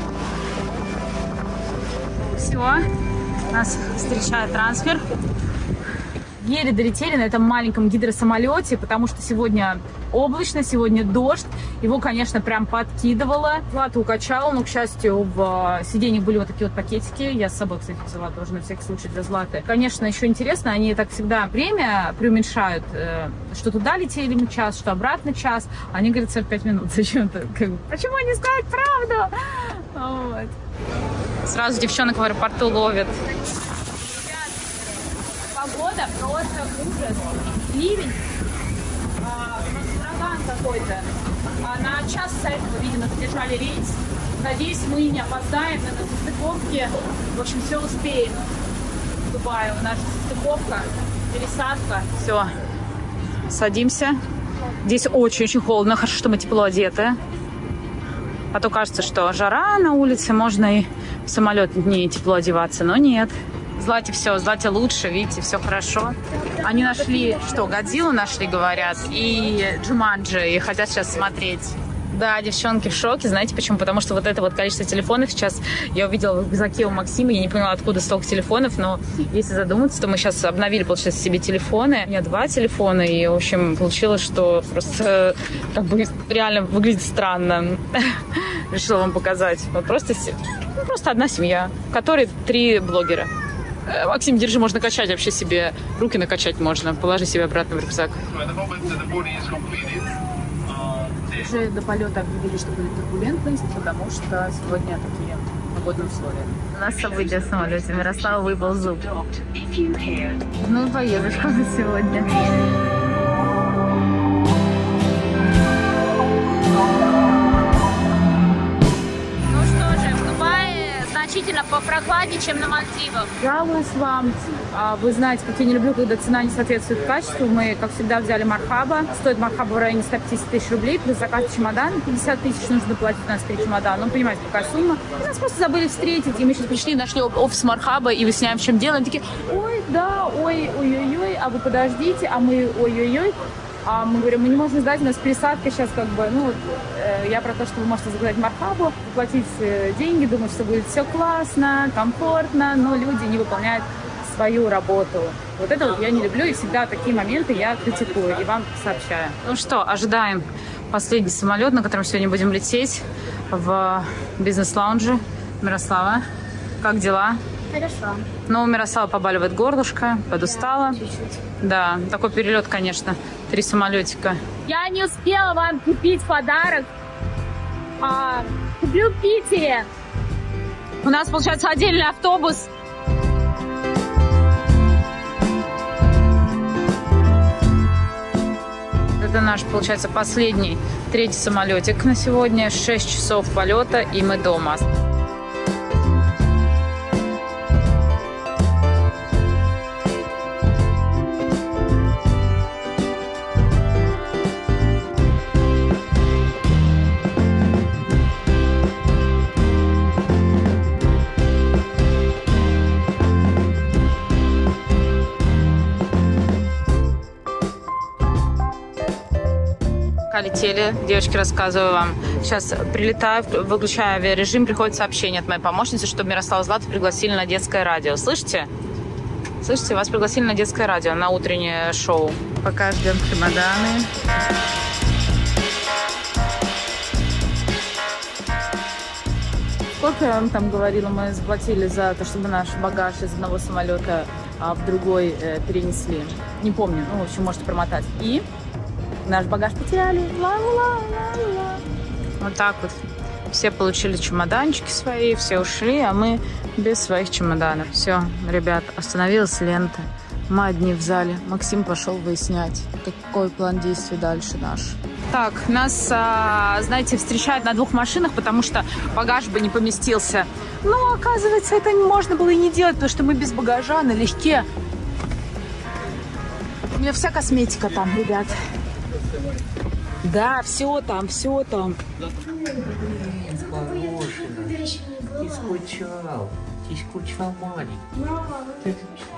S2: Все, нас встречает трансфер.
S3: Еле долетели на этом маленьком гидросамолете, потому что сегодня облачно, сегодня дождь. Его, конечно, прям подкидывало. Злата укачала, но, к счастью, в сиденьях были вот такие вот пакетики. Я с собой, кстати, взяла тоже на всякий случай для Златы. Конечно, еще интересно, они так всегда время преуменьшают, что туда летели мы час, что обратно час. Они говорят сорок пять минут. Зачем-то? Почему не сказать правду? Вот.
S2: Сразу девчонок в аэропорту ловят. погода просто ужас. Ливень, а, у нас ураган какой-то. А на час с этого, видимо, задержали рейс. Надеюсь, мы не опоздаем на нашей стыковке. В общем, все успеем. В Дубае у нас стыковка, пересадка. Все, садимся. Здесь очень-очень холодно. Хорошо, что мы тепло одеты. А то кажется, что жара на улице, можно и в самолет не тепло одеваться, но нет. Злате все, Злате лучше, видите, все хорошо. Они нашли, что, Годзиллу нашли, говорят, и Джуманджи, и хотят сейчас смотреть. Да, девчонки в шоке. Знаете почему? Потому что вот это вот количество телефонов сейчас я увидела в рюкзаке у Максима. Я не поняла, откуда столько телефонов, но если задуматься, то мы сейчас обновили, получается, себе телефоны. У меня два телефона, и, в общем, получилось, что просто как бы реально выглядит странно. Решила вам показать. Вот просто, ну, просто одна семья, в которой три блогера. Максим, держи, можно качать вообще себе. Руки накачать можно. Положи себе обратно в рюкзак. Уже до полета объявили, что будет турбулентность, потому что сегодня такие погодные условия. У нас события в самолете. Мирослава выпал зуб. Ну, поездочка на сегодня. Значительно попрохладнее, чем на Мальдивах.
S3: Жалуюсь вам. Вы знаете, как я не люблю, когда цена не соответствует качеству. Мы, как всегда, взяли Мархаба. Стоит Мархаба в районе сто пятьдесят тысяч рублей. Плюс заказ чемодана пятьдесят тысяч нужно платить у нас три чемодана. Ну, понимаете, какая сумма. И нас просто забыли встретить. И мы сейчас пришли, нашли офис Мархаба и выясняем, в чем дело. Они такие, ой, да, ой, ой-ой-ой, а вы подождите, а мы ой-ой-ой. А мы говорим, мы не можем ждать, у нас пересадка сейчас как бы, ну, э, я про то, что вы можете заказать Мархабу, платить э, деньги, думать, что будет все классно, комфортно, но люди не выполняют свою работу. Вот это вот я не люблю, и всегда такие моменты я критикую и вам сообщаю.
S2: Ну что, ожидаем последний самолет, на котором сегодня будем лететь в бизнес-лаунже. Мирослава, как дела?
S7: Хорошо.
S2: Ну, у Мирослава побаливает горлышко, подустала.
S7: Да, чуть-чуть.
S2: Да, такой перелет, конечно. Три самолетика.
S1: Я не успела вам купить подарок. А, куплю в Питере.
S2: У нас, получается, отдельный автобус. Это наш, получается, последний, третий самолетик на сегодня. шесть часов полета, и мы дома. Летели, девочки, рассказываю вам. Сейчас прилетаю, выключаю авиарежим, приходит сообщение от моей помощницы, что Мирослава Злату пригласили на детское радио. Слышите? Слышите, вас пригласили на детское радио, на утреннее шоу. Пока ждем чемоданы.
S3: Сколько я вам там говорила, мы заплатили за то, чтобы наш багаж из одного самолета а, в другой э, перенесли. Не помню, ну, в общем, можете промотать. И наш багаж потеряли. Ла-ла-ла-ла-ла.
S2: Вот так вот. Все получили чемоданчики свои, все ушли, а мы без своих чемоданов. Все, ребят, остановилась лента. Мы одни в зале. Максим пошел выяснять, какой план действий дальше наш. Так, нас, а, знаете, встречают на двух машинах, потому что багаж бы не поместился. Но, оказывается, это можно было и не делать, потому что мы без багажа налегке. У меня вся косметика там, ребят. Да, все там, все там.
S8: Ты скучал. Ты скучал, маленький.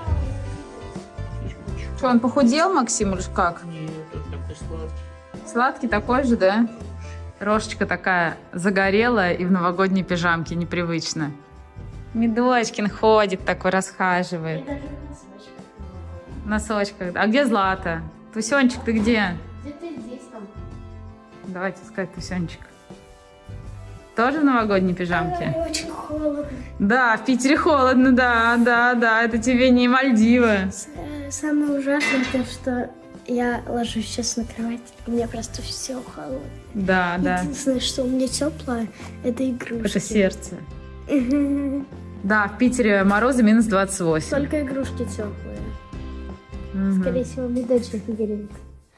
S2: Что, он похудел, Максим, или как?
S8: Нет, он такой сладкий.
S2: Сладкий такой же, да? Рожечка такая загорелая и в новогодней пижамке, непривычно. Медочкин ходит такой, расхаживает. Носочках. А где Злата? Тусенчик, ты где?
S7: Где-то здесь там.
S2: Давайте искать Тусенчик. Тоже в новогодней пижамке?
S7: Очень холодно.
S2: Да, в Питере холодно, да, да, да. Это тебе не Мальдивы.
S7: Самое ужасное то, что я ложусь сейчас на кровать, у меня просто все холодно.
S2: Да, да.
S7: Единственное, что у меня теплое, это игрушки.
S2: Это сердце. Да, в Питере морозы минус двадцать восемь.
S7: Только игрушки теплые.
S1: Угу.
S7: Скорее всего, медочек Игоревик.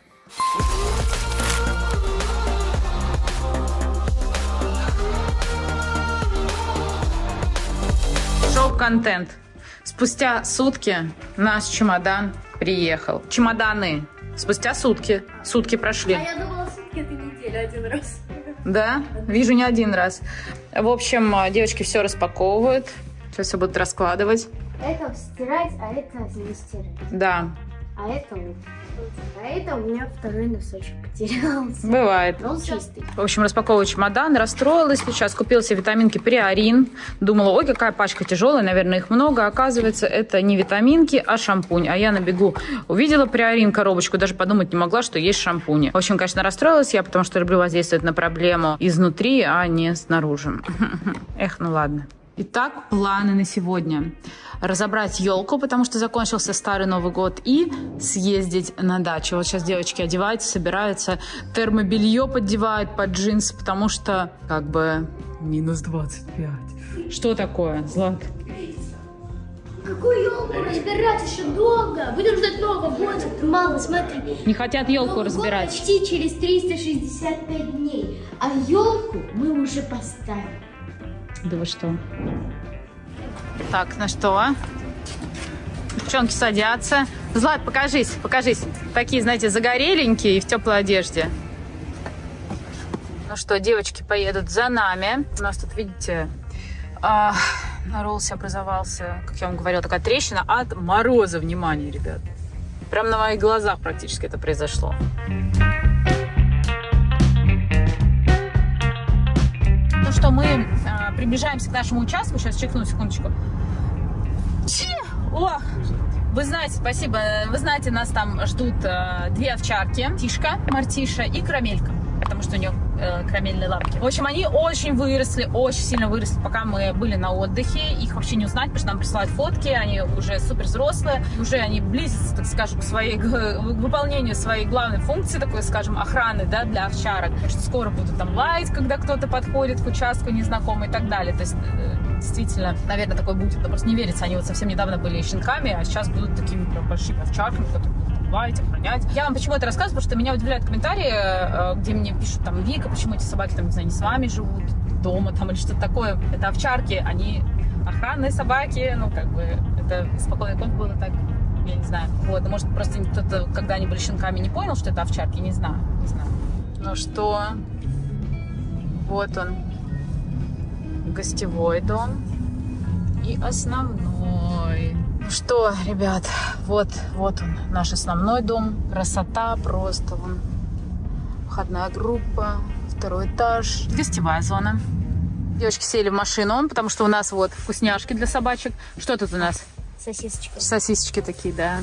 S2: Шоу-контент. Спустя сутки наш чемодан приехал. Чемоданы. Спустя сутки. Сутки прошли.
S7: А я думала, сутки это неделя один раз.
S2: Да? Вижу не один раз. В общем, девочки все распаковывают. Сейчас все будут раскладывать.
S7: Это стирать, а это не стирать.
S2: Да.
S7: А это вот. А это у меня второй носочек потерялся.
S2: Бывает.
S7: Но он чистый.
S2: В общем, распаковываю чемодан, расстроилась сейчас, купила себе витаминки Приорин. Думала, ой, какая пачка тяжелая, наверное, их много. Оказывается, это не витаминки, а шампунь. А я на бегу увидела Приорин коробочку, даже подумать не могла, что есть шампуни. В общем, конечно, расстроилась я, потому что люблю воздействовать на проблему изнутри, а не снаружи. Эх, ну ладно. Итак, планы на сегодня. Разобрать елку, потому что закончился старый Новый год, и съездить на дачу. Вот сейчас девочки одеваются, собираются, термобелье поддевают под джинсы, потому что как бы минус двадцать пять. Что такое, Злат?
S7: Какую елку разбирать еще долго? Будем ждать Нового года. Мама, смотри.
S2: Не хотят елку
S7: Новый
S2: разбирать.
S7: год почти через триста шестьдесят пять дней. А елку мы уже поставили.
S2: Да вы что? Так, ну что? Девчонки садятся. Злат, покажись, покажись. Такие, знаете, загореленькие и в теплой одежде. Ну что, девочки поедут за нами. У нас тут, видите, а, на роллсе образовался, как я вам говорила, такая трещина от мороза. Внимание, ребят. Прям на моих глазах практически это произошло. Ну что, мы э, приближаемся к нашему участку. Сейчас чекну, секундочку. Чи! О! Вы знаете, спасибо, вы знаете, нас там ждут э, две овчарки. Тишка, Мартиша и Карамелька. Потому что у нее э, карамельные лапки. В общем, они очень выросли, очень сильно выросли, пока мы были на отдыхе. Их вообще не узнать, потому что нам присылают фотки. Они уже супер взрослые. Уже они близятся, так скажем, к, своей, к выполнению своей главной функции, такой, скажем, охраны, да, для овчарок. Потому что скоро будут там лаять, когда кто-то подходит к участку незнакомый и так далее. То есть, э, действительно, наверное, такое будет. Но просто не верится. Они вот совсем недавно были щенками, а сейчас будут такими прям большими овчарками, которые лаять, охранять. Я вам почему это рассказываю, потому что меня удивляют комментарии, где мне пишут там: Вика, почему эти собаки там, не знаю, не с вами живут дома там или что-то такое. Это овчарки, они охранные собаки, ну как бы это испокон веков было так, я не знаю. Вот, может просто кто-то, когда они были щенками, не понял, что это овчарки, не знаю, не знаю. Ну что, вот он, гостевой дом и основной. Ну что, ребят, вот, вот он, наш основной дом. Красота просто. Вон. Входная группа, второй этаж. Гостевая зона. Девочки сели в машину, потому что у нас вот вкусняшки для собачек. Что тут у нас?
S7: Сосисочки.
S2: Сосисочки такие, да.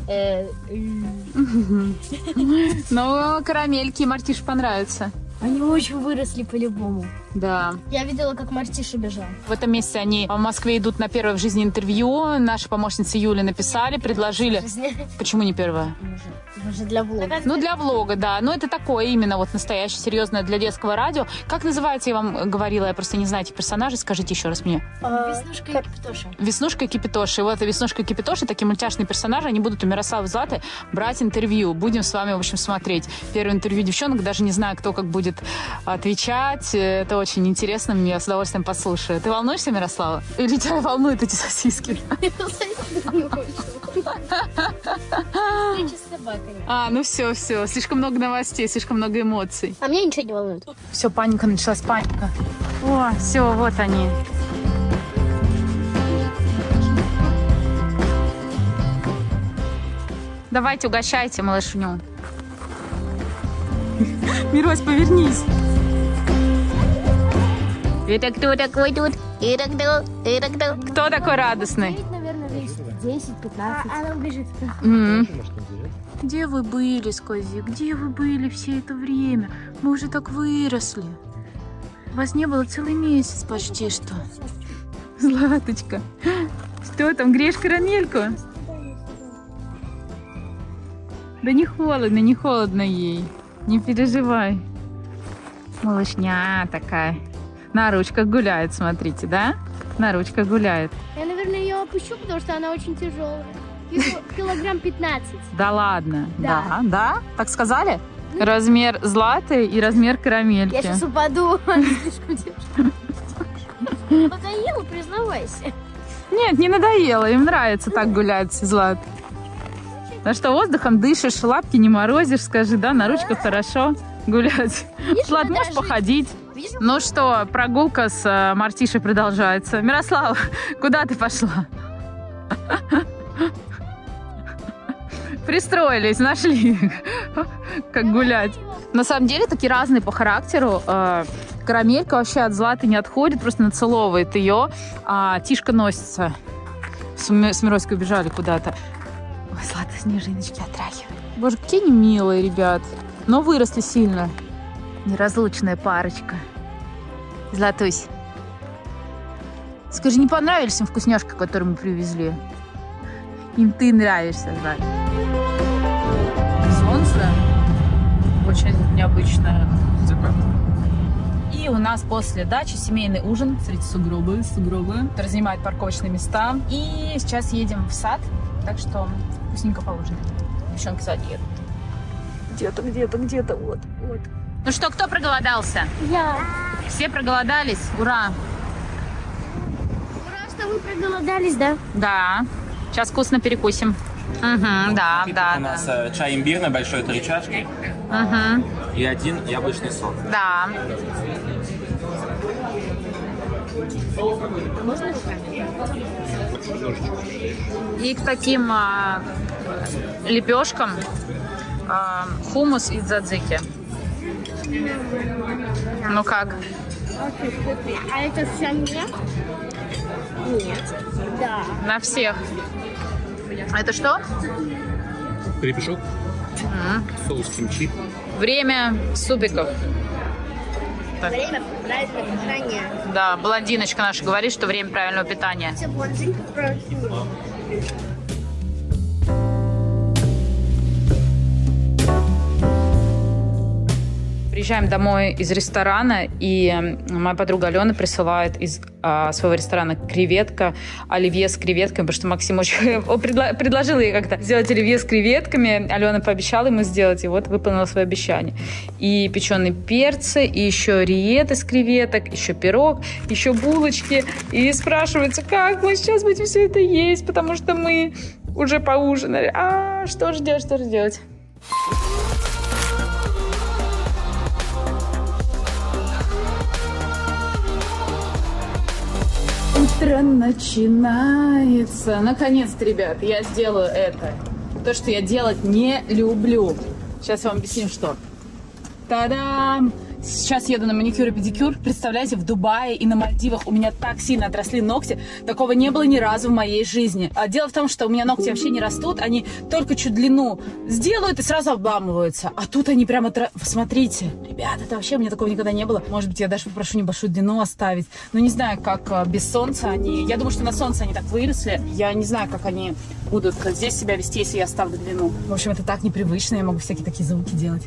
S2: Ну, карамельки Мартиш понравятся.
S7: Они очень выросли по-любому.
S2: Да.
S7: Я видела, как Мартиша бежал.
S2: В этом месяце они в Москве идут на первое в жизни интервью. Наши помощницы Юли написали, предложили. Почему не первое?
S7: Уже для влога.
S2: Ну, для влога, да. Но это такое именно вот настоящее, серьезное для детского радио. Как называется, я вам говорила, я просто не знаю этих персонажей. Скажите еще раз мне.
S7: Веснушка и Кипитоша.
S2: Веснушка и Кипитоша. И вот Веснушка и Кипитоша, такие мультяшные персонажи, они будут у Мирославы Златы брать интервью. Будем с вами, в общем, смотреть первое интервью девчонок. Даже не знаю, кто как будет отвечать. Это очень интересно, я с удовольствием послушаю. Ты волнуешься, Мирослава? Или тебя волнуют эти сосиски? А, ну все, все. Слишком много новостей, слишком много эмоций.
S7: А меня ничего не волнует.
S2: Все, паника началась, паника. О, все, вот они. Давайте, угощайте малышню. Мирось, повернись. Это кто такой тут? Это кто? Это кто? Кто такой радостный?
S7: Наверное, десять-пятнадцать. А, она убежит.
S2: Mm-hmm. Где вы были, Сквозик? Где вы были все это время? Мы уже так выросли. Вас не было целый месяц почти что. Златочка. Что там, греешь карамельку? Да не холодно, не холодно ей. Не переживай. Малышня такая. На ручках гуляет, смотрите, да? На ручках гуляет.
S7: Я, наверное, ее опущу, потому что она очень тяжелая. Кило- килограмм пятнадцать.
S2: Да ладно?
S7: Да.
S2: Да? Да? Так сказали? Размер златы и размер карамельки.
S7: Я сейчас упаду. Слишком тяжело. Надоело, признавайся.
S2: Нет, не надоело. Им нравится так гулять, Злат. Ну что, воздухом дышишь, лапки не морозишь, скажи, да? На ручках хорошо гулять. Злат, можешь походить? Ну что, прогулка с э, Мартишей продолжается. Мирослава, куда ты пошла? Пристроились, нашли, как гулять. На самом деле, такие разные по характеру. Э, Карамелька вообще от Златы не отходит, просто нацеловывает ее, а Тишка носится. С, Ми- с Мироськой убежали куда-то. Ой, Злата снежиночки отряхивает. Боже, какие они милые, ребят. Но выросли сильно. Неразлучная парочка. Златусь. Скажи, не понравились им вкусняшки, которые мы привезли? Им ты нравишься, Злат. Солнце очень необычное. И у нас после дачи семейный ужин. Смотрите, сугробы, сугробы. Который занимает парковочные места. И сейчас едем в сад. Так что вкусненько поужинаем. Девчонки сзади едут. Где-то, где-то, где-то. Вот, вот. Ну что, кто проголодался?
S7: Я.
S2: Все проголодались? Ура!
S7: Ура, что вы проголодались, да?
S2: Да. Сейчас вкусно перекусим. Угу, да, да,
S10: У нас
S2: да.
S10: э, чай имбирный, большой, три чашки.
S2: Угу.
S10: И один яблочный сок.
S2: Да. И к таким а, лепешкам а, хумус из дзадзики. Ну как?
S7: Очень вкусно. А это вся мне? Нет. Да.
S2: На всех. А это что?
S10: Крепешок,
S2: М.
S10: соус кимчи.
S2: Время супиков. Так.
S7: Время правильного питания.
S2: Да, блондиночка наша говорит, что время правильного питания.
S7: Все блондинки правильного.
S2: Приезжаем домой из ресторана, и моя подруга Алена присылает из а, своего ресторана креветка, оливье с креветками, потому что Максим очень предло, предложил ей как-то сделать оливье с креветками. Алена пообещала ему сделать, и вот выполнила свое обещание. И печеные перцы, и еще риет из креветок, еще пирог, еще булочки. И спрашивается, как мы сейчас будем все это есть, потому что мы уже поужинали. А что же делать, что же делать? Утро начинается. Наконец-то, ребят, я сделаю это. То, что я делать не люблю. Сейчас я вам объясню, что. Та-дам! Сейчас еду на маникюр и педикюр. Представляете, в Дубае и на Мальдивах у меня так сильно отросли ногти. Такого не было ни разу в моей жизни. А дело в том, что у меня ногти вообще не растут. Они только чуть длину сделают и сразу обламываются. А тут они прямо... Тра... Смотрите, ребята, это вообще у меня такого никогда не было. Может быть, я даже попрошу небольшую длину оставить. Но не знаю, как без солнца они... Я думаю, что на солнце они так выросли. Я не знаю, как они будут здесь себя вести, если я оставлю длину. В общем, это так непривычно. Я могу всякие такие звуки делать.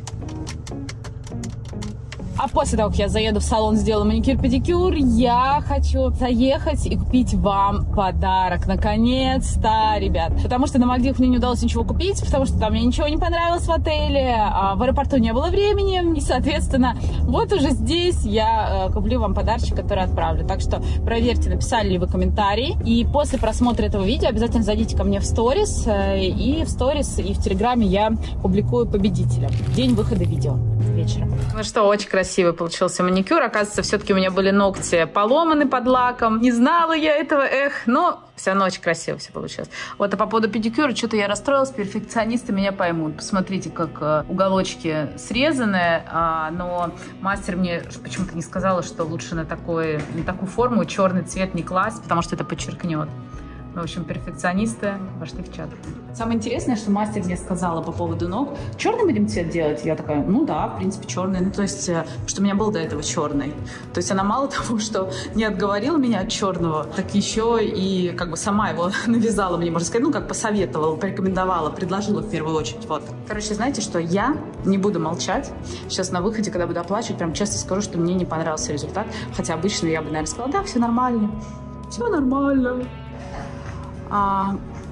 S2: А после того, как я заеду в салон, сделаю маникюр-педикюр, я хочу заехать и купить вам подарок. Наконец-то, ребят. Потому что на Мальдивах мне не удалось ничего купить, потому что там мне ничего не понравилось в отеле, а в аэропорту не было времени. И, соответственно, вот уже здесь я э, куплю вам подарочек, который отправлю. Так что проверьте, написали ли вы комментарий. И после просмотра этого видео обязательно зайдите ко мне в сторис. Э, и в сторис, и в Телеграме я публикую победителя. День выхода видео вечером. Ну что, очень красиво. Красивый получился маникюр. Оказывается, все-таки у меня были ногти поломаны под лаком. Не знала я этого, эх. Но все равно очень красиво все получилось. Вот, а по поводу педикюра, что-то я расстроилась. Перфекционисты меня поймут. Посмотрите, как уголочки срезаны. А, но мастер мне почему-то не сказала, что лучше на, такой, на такую форму черный цвет не класть, потому что это подчеркнет. В общем, перфекционисты вошли в чат. Самое интересное, что мастер мне сказала по поводу ног. Черный будем цвет делать? Я такая, ну да, в принципе, черный. Ну, то есть, что у меня был до этого черный. То есть она мало того, что не отговорила меня от черного, так еще и как бы сама его навязала мне, можно сказать, ну, как посоветовала, порекомендовала, предложила в первую очередь. Вот. Короче, знаете что? Я не буду молчать. Сейчас на выходе, когда буду оплачивать, прям честно скажу, что мне не понравился результат. Хотя обычно я бы, наверное, сказала, да, все нормально. Все нормально. А,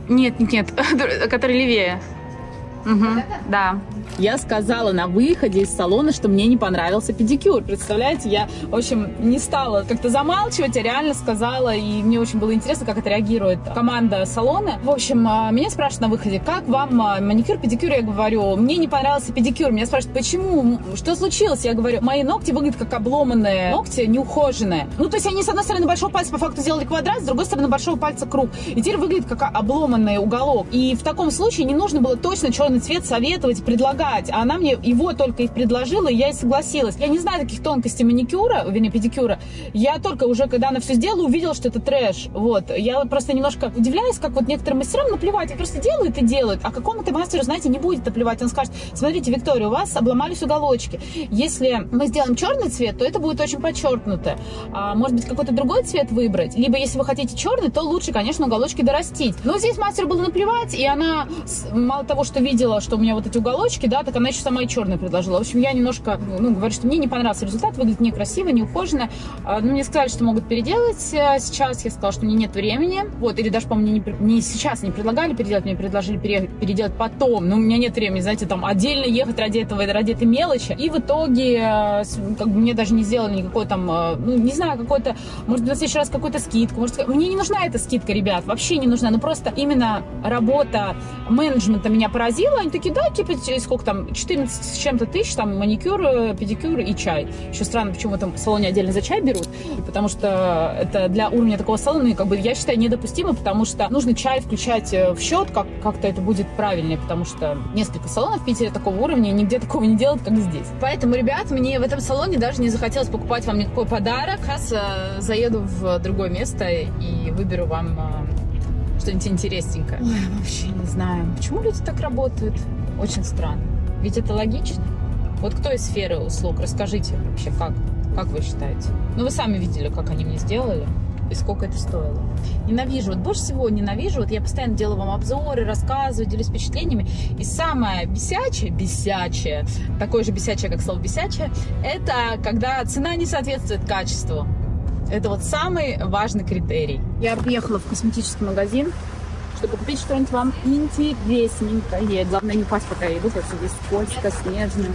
S2: Нет, нет, нет, который левее. Угу, да.
S3: Я сказала на выходе из салона, что мне не понравился педикюр. Представляете, я, в общем, не стала как-то замалчивать, а реально сказала, и мне очень было интересно, как это реагирует команда салона. В общем, меня спрашивают на выходе, как вам маникюр, педикюр? Я говорю, мне не понравился педикюр. Меня спрашивают, почему? Что случилось? Я говорю, мои ногти выглядят как обломанные ногти, неухоженные. Ну, то есть они, с одной стороны, большого пальца по факту сделали квадрат, с другой стороны, большого пальца круг. И теперь выглядит как обломанный уголок. И в таком случае не нужно было точно черный цвет советовать, предлагать. А она мне его только и предложила, и я и согласилась. Я не знаю таких тонкостей маникюра, вернее, педикюра. Я только уже, когда она все сделала, увидела, что это трэш. Вот. Я просто немножко удивляюсь, как вот некоторым мастерам наплевать. Они просто делают и делают. А какому-то мастеру, знаете, не будет наплевать. Он скажет, смотрите, Виктория, у вас обломались уголочки. Если мы сделаем черный цвет, то это будет очень подчеркнуто. А, может быть, какой-то другой цвет выбрать. Либо, если вы хотите черный, то лучше, конечно, уголочки дорастить. Но здесь мастеру было наплевать, и она, мало того, что видела, что у меня вот эти уголочки, да, так она еще сама и черную предложила. В общем, я немножко, ну, говорю, что мне не понравился результат, выглядит некрасиво, неухоженно. А, ну, мне сказали, что могут переделать сейчас. Я сказала, что мне нет времени. Вот, или даже, по-моему, не, не сейчас не предлагали переделать, мне предложили пере, переделать потом. Но у меня нет времени, знаете, там, отдельно ехать ради этого, ради этой мелочи. И в итоге, как бы, мне даже не сделали никакой там, ну, не знаю, какой-то, может быть, на следующий раз какую-то скидку. Может, мне не нужна эта скидка, ребят, вообще не нужна. Ну, просто именно работа менеджмента меня поразила. Они такие, да, типа, сколько там, четырнадцать с чем-то тысяч, там, маникюр, педикюр и чай. Еще странно, почему в этом салоне отдельно за чай берут, потому что это для уровня такого салона, как бы, я считаю, недопустимо, потому что нужно чай включать в счет, как, как-то это будет правильнее, потому что несколько салонов в Питере такого уровня, нигде такого не делают, как здесь. Поэтому, ребят, мне в этом салоне даже не захотелось покупать вам никакой подарок. Сейчас заеду в другое место и выберу вам что-нибудь интересненькое. Ой, вообще не знаю, почему люди так работают. Очень странно. Ведь это логично. Вот кто из сферы услуг? Расскажите вообще, как, как вы считаете? Ну, вы сами видели, как они мне сделали и сколько это стоило. Ненавижу. Вот больше всего ненавижу. Вот я постоянно делаю вам обзоры, рассказываю, делюсь впечатлениями. И самое бесячее, бесячее, такое же бесячее, как слово бесячее, это когда цена не соответствует качеству. Это вот самый важный критерий. Я приехала в косметический магазин, чтобы купить что-нибудь вам интересненькое. Главное, не пасть, пока я иду, потому что здесь скользко, снежно.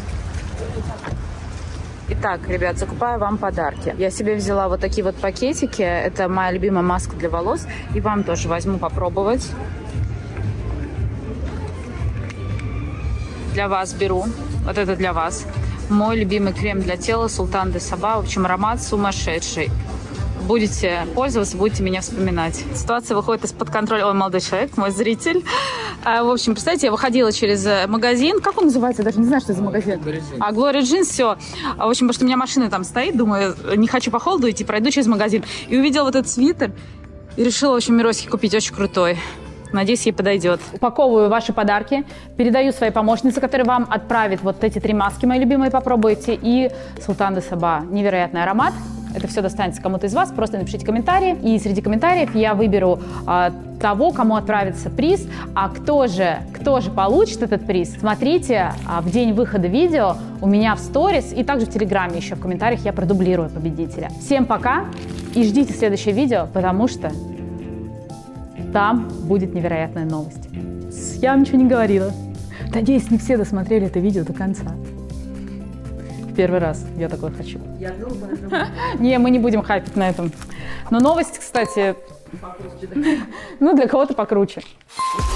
S2: Итак, ребят, закупаю вам подарки. Я себе взяла вот такие вот пакетики. Это моя любимая маска для волос. И вам тоже возьму попробовать. Для вас беру. Вот это для вас. Мой любимый крем для тела Султан де Саба. В общем, аромат сумасшедший. Будете пользоваться, будете меня вспоминать. Ситуация выходит из-под контроля. Ой, молодой человек, мой зритель. А, в общем, представьте, я выходила через магазин. Как он называется? Я даже не знаю, что это за магазин. А, Glory Jeans, все. В общем, потому что у меня машина там стоит. Думаю, не хочу по холоду идти, пройду через магазин. И увидела вот этот свитер. И решила, в общем, Мироське купить. Очень крутой. Надеюсь, ей подойдет.
S1: Упаковываю ваши подарки, передаю своей помощнице, которая вам отправит вот эти три маски, мои любимые, попробуйте. И Султан де Саба. Невероятный аромат. Это все достанется кому-то из вас. Просто напишите комментарии. И среди комментариев я выберу а, того, кому отправится приз. А кто же, кто же получит этот приз? Смотрите а, в день выхода видео у меня в сторис и также в Телеграме еще в комментариях я продублирую победителя. Всем пока и ждите следующее видео, потому что там будет невероятная новость. Я вам ничего не говорила. Надеюсь, не все досмотрели это видео до конца. Первый раз я такое хочу. Я думаю, думаю. Не, мы не будем хайпить на этом. Но новость, кстати, ну для кого-то покруче.